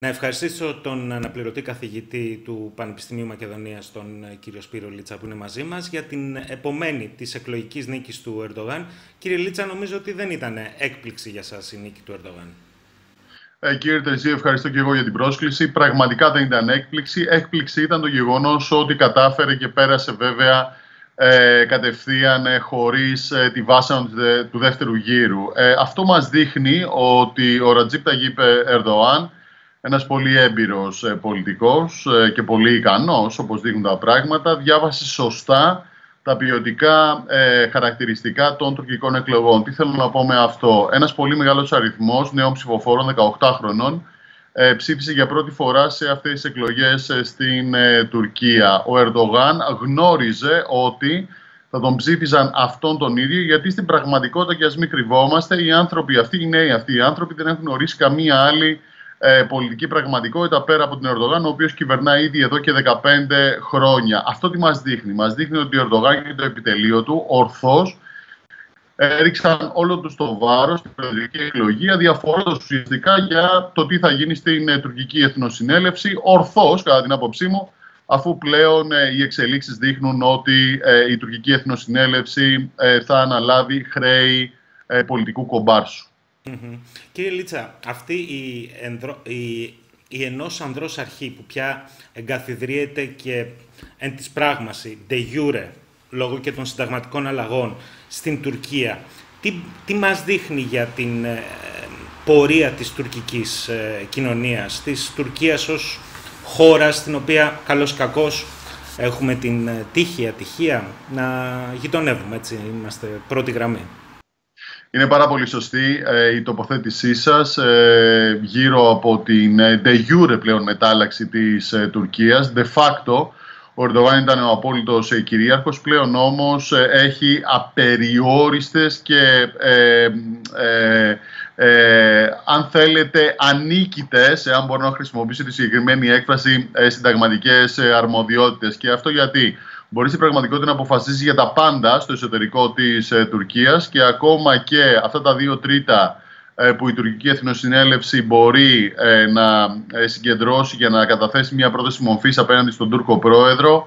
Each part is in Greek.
Να ευχαριστήσω τον αναπληρωτή καθηγητή του Πανεπιστημίου Μακεδονίας, τον κύριο Σπύρο Λίτσα, που είναι μαζί μας, για την επομένη της εκλογικής νίκης του Ερντογάν. Κύριε Λίτσα, νομίζω ότι δεν ήταν έκπληξη για σας η νίκη του Ερντογάν. Κύριε Τερζίου, ευχαριστώ και εγώ για την πρόσκληση. Πραγματικά δεν ήταν έκπληξη. Έκπληξη ήταν το γεγονός ότι κατάφερε και πέρασε βέβαια κατευθείαν χωρίς τη βάση του δεύτερου γύρου. Αυτό μας δείχνει ότι ο Ρατζίπ Ταγίπ Ερντογάν, ένας πολύ έμπειρος πολιτικός και πολύ ικανός, όπως δείχνουν τα πράγματα, διάβασε σωστά τα ποιοτικά χαρακτηριστικά των τουρκικών εκλογών. Τι θέλω να πω με αυτό? Ένας πολύ μεγάλος αριθμός νέων ψηφοφόρων, 18 χρονών, ψήφισε για πρώτη φορά σε αυτές τις εκλογές στην Τουρκία. Ο Ερντογάν γνώριζε ότι θα τον ψήφιζαν αυτόν τον ίδιο, γιατί στην πραγματικότητα, και ας μην κρυβόμαστε, οι άνθρωποι αυτοί, οι νέοι αυτοί οι άνθρωποι δεν έχουν γνωρίσει καμία άλλη πολιτική πραγματικότητα πέρα από τον Ερντογάν, ο οποίος κυβερνάει ήδη εδώ και 15 χρόνια. Αυτό τι μας δείχνει? Μας δείχνει ότι ο Ερντογάν και το επιτελείο του ορθώς έριξαν όλο τους το βάρος στην προεδρική εκλογή, αδιαφορώντας ουσιαστικά για το τι θα γίνει στην τουρκική εθνοσυνέλευση. Ορθώς, κατά την άποψή μου, αφού πλέον οι εξελίξεις δείχνουν ότι η τουρκική εθνοσυνέλευση θα αναλάβει χρέη πολιτικού κομπάρσου. Κύριε Λίτσα, αυτή η ενός ανδρός αρχή που πια εγκαθιδρύεται και εν της πράγμαση, de jure, λόγω και των συνταγματικών αλλαγών στην Τουρκία, τι μας δείχνει για την πορεία της τουρκικής κοινωνίας, της Τουρκίας ως χώρα στην οποία καλώς κακώς έχουμε την ατυχία να γειτονεύουμε, έτσι, είμαστε πρώτη γραμμή? Είναι πάρα πολύ σωστή η τοποθέτησή σας γύρω από την de jure πλέον μετάλλαξη της Τουρκίας. De facto, ο Ερντογάν ήταν ο απόλυτος κυρίαρχος, πλέον όμως έχει απεριόριστες και αν θέλετε ανίκητες, εάν μπορώ να χρησιμοποιήσω τη συγκεκριμένη έκφραση, συνταγματικές αρμοδιότητες. Και αυτό γιατί μπορεί στην πραγματικότητα να αποφασίσει για τα πάντα στο εσωτερικό της Τουρκίας, και ακόμα και αυτά τα 2/3 που η τουρκική εθνοσυνέλευση μπορεί να συγκεντρώσει για να καταθέσει μια πρόταση μορφής απέναντι στον Τούρκο πρόεδρο,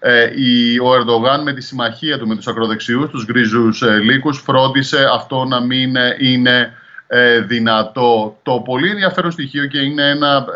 ο Ερντογάν με τη συμμαχία του με τους ακροδεξιούς, τους γκρίζους λύκους, φρόντισε αυτό να μην είναι δυνατό. Το πολύ ενδιαφέρον στοιχείο, και είναι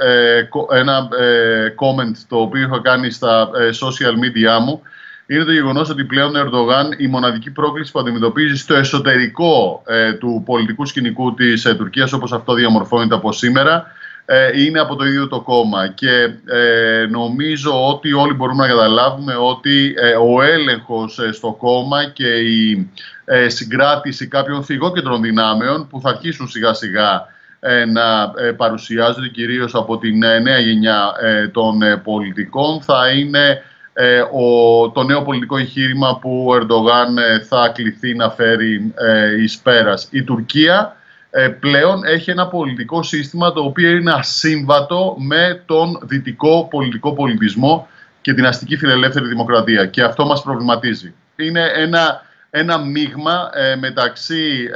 ένα comment το οποίο είχα κάνει στα social media μου, είναι το γεγονός ότι πλέον ο Ερντογάν, η μοναδική πρόκληση που αντιμετωπίζει στο εσωτερικό του πολιτικού σκηνικού της Τουρκίας, όπως αυτό διαμορφώνεται από σήμερα, είναι από το ίδιο το κόμμα. Και νομίζω ότι όλοι μπορούμε να καταλάβουμε ότι ο έλεγχος στο κόμμα και η συγκράτηση κάποιων φυγόκεντρων δυνάμεων που θα αρχίσουν σιγά σιγά να παρουσιάζονται κυρίως από την νέα γενιά των πολιτικών, θα είναι το νέο πολιτικό εγχείρημα που ο Ερντογάν θα κληθεί να φέρει εις πέρας. Η Τουρκία πλέον έχει ένα πολιτικό σύστημα το οποίο είναι ασύμβατο με τον δυτικό πολιτικό πολιτισμό και την αστική φιλελεύθερη δημοκρατία. Και αυτό μας προβληματίζει. Είναι ένα μείγμα μεταξύ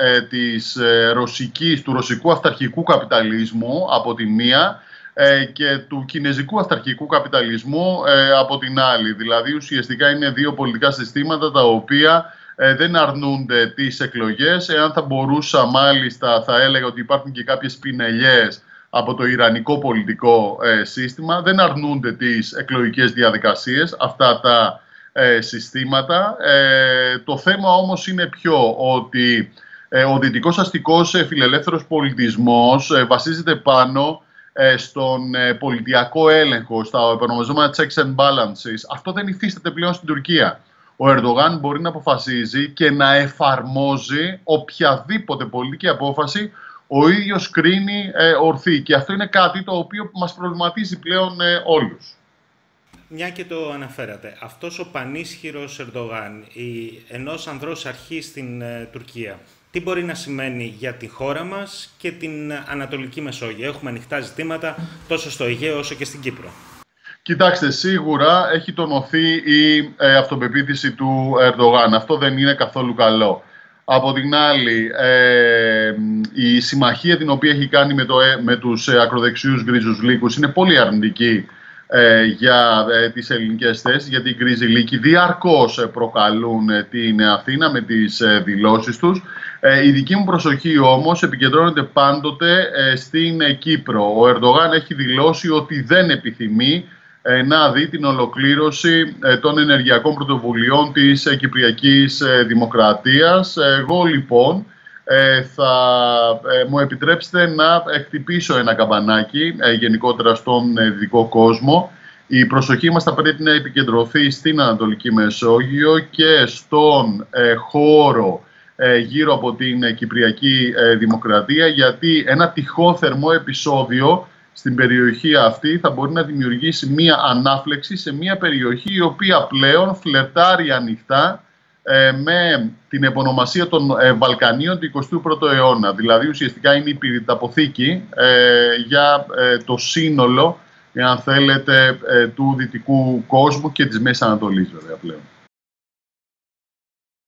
του ρωσικού αυταρχικού καπιταλισμού από τη μία και του κινεζικού αυταρχικού καπιταλισμού από την άλλη. Δηλαδή ουσιαστικά είναι δύο πολιτικά συστήματα τα οποία δεν αρνούνται τις εκλογές. Εάν θα μπορούσα μάλιστα θα έλεγα ότι υπάρχουν και κάποιες πινελιές από το ιρανικό πολιτικό σύστημα. Δεν αρνούνται τις εκλογικές διαδικασίες αυτά τα συστήματα. Το θέμα όμως είναι ότι ο δυτικός αστικός φιλελεύθερος πολιτισμός βασίζεται πάνω στον πολιτιακό έλεγχο, στα επωνομαζόμενα checks and balances. Αυτό δεν υφίσταται πλέον στην Τουρκία. Ο Ερντογάν μπορεί να αποφασίζει και να εφαρμόζει οποιαδήποτε πολιτική απόφαση ο ίδιος κρίνει ορθή. Και αυτό είναι κάτι το οποίο μας προβληματίζει πλέον όλους. Μια και το αναφέρατε, αυτός ο πανίσχυρος Ερντογάν, ενός ανδρός αρχή στην Τουρκία, τι μπορεί να σημαίνει για τη χώρα μας και την Ανατολική Μεσόγειο? Έχουμε ανοιχτά ζητήματα τόσο στο Αιγαίο όσο και στην Κύπρο. Κοιτάξτε, σίγουρα έχει τονωθεί η αυτοπεποίθηση του Ερντογάν. Αυτό δεν είναι καθόλου καλό. Από την άλλη, η συμμαχία την οποία έχει κάνει με τους ακροδεξιούς γκρίζους λύκους είναι πολύ αρνητική για τις ελληνικές θέσεις, γιατί οι γκρίζοι λύκοι διαρκώς προκαλούν την Αθήνα με τις δηλώσεις τους. Η δική μου προσοχή όμως επικεντρώνεται πάντοτε στην Κύπρο. Ο Ερντογάν έχει δηλώσει ότι δεν επιθυμεί να δει την ολοκλήρωση των ενεργειακών πρωτοβουλειών της Κυπριακής Δημοκρατίας. Εγώ λοιπόν μου επιτρέψετε να χτυπήσω ένα καμπανάκι γενικότερα στον δυτικό κόσμο. Η προσοχή μας θα πρέπει να επικεντρωθεί στην Ανατολική Μεσόγειο και στον χώρο γύρω από την Κυπριακή Δημοκρατία, γιατί ένα τυχόν θερμό επεισόδιο στην περιοχή αυτή θα μπορεί να δημιουργήσει μία ανάφλεξη σε μία περιοχή η οποία πλέον φλερτάρει ανοιχτά με την επωνομασία των Βαλκανίων του 21ου αιώνα. Δηλαδή ουσιαστικά είναι η πυρηταποθήκη για το σύνολο, αν θέλετε, του δυτικού κόσμου και της Μέσης Ανατολής βέβαια πλέον.